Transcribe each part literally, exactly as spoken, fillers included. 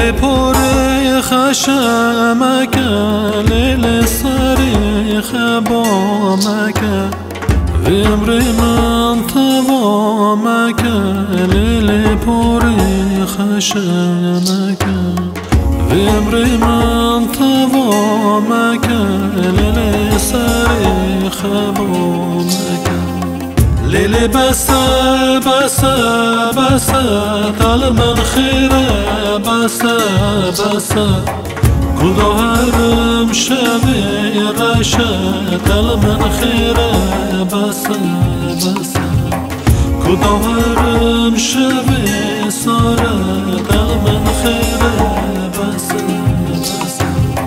لیل پره خشمکه لیل سری خبامکه ومری من توامکه لیل پره خشمکه ومری من توامکه لیل سری خبامکه لیل بسه بسه بسه دل من خیره بسه بسه کدا هرم شبی غشه دل من خیره بسه بسه کدا هرم شبی ساره دل من خیره بسه بسه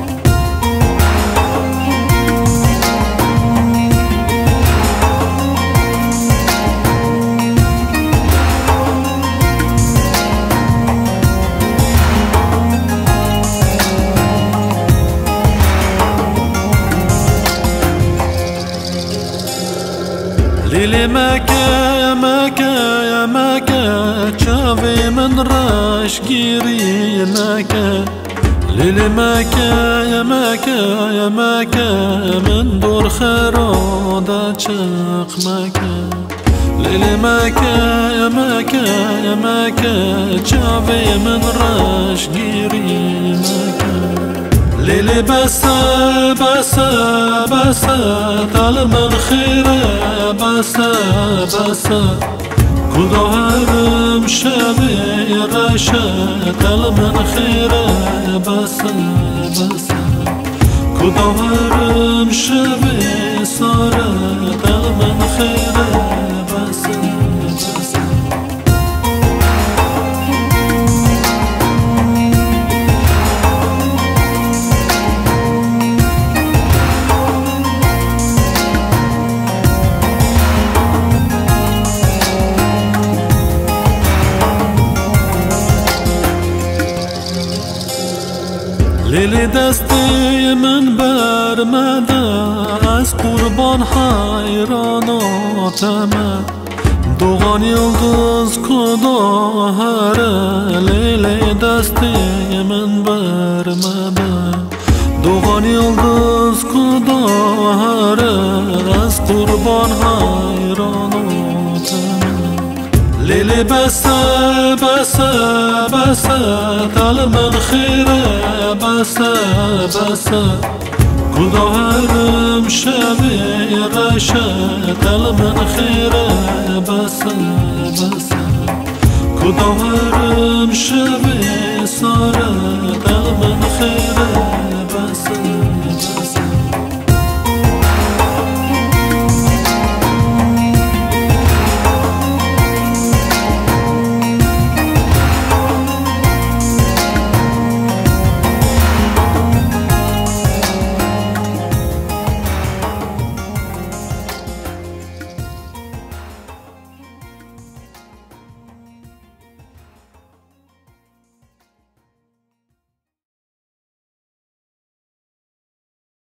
لیل مکه مکه مکه چاوی من راش گیری مکه لیل مکه مکه مکه من دور خراده چق مکه لیل مکه مکه مکه چاوی من راش گیری مکه لیل بسه بسه بسه دل من خیره بسه بسه کدا هرم شبی غشه دل من خیره بسه بسه کدا هرم شبی ساره دل من خیره بسه بسه لیل دستی من برمده از قربان حیراناتمه دوغان یلدز کدا هره لیل دستی من برمده دوغان یلدز کدا هره از قربان حیراناتمه لیل بسه بسه بسه دل من خیره بسه بسه کدا هرم شبی غشه دل من خیره بسه بسه کدا هرم شبی ساره دل من خیره بسه بسه